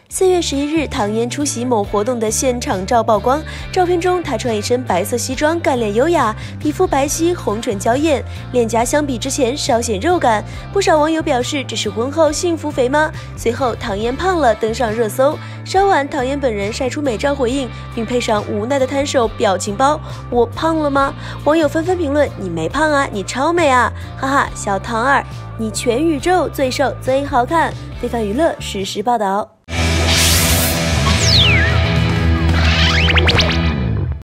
4月11日，唐嫣出席某活动的现场照曝光。照片中，她穿一身白色西装，干练优雅，皮肤白皙，红唇娇艳，脸颊相比之前稍显肉感。不少网友表示，这是婚后幸福肥吗？随后，唐嫣胖了登上热搜。稍晚，唐嫣本人晒出美照回应，并配上无奈的摊手表情包：“我胖了吗？”网友纷纷评论：“你没胖啊，你超美啊！”哈哈，小唐儿，你全宇宙最瘦最好看。非凡娱乐实时报道。